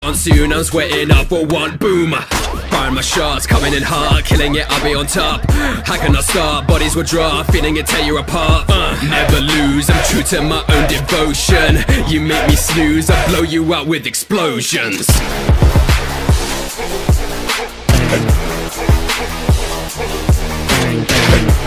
Soon I'm sweating up for one boom. Firing my shots, coming in hard, killing it, I'll be on top. How can I start? Bodies will drop, feeling it tear you apart. Never lose, I'm true to my own devotion. You make me snooze, I blow you out with explosions. Bang, bang.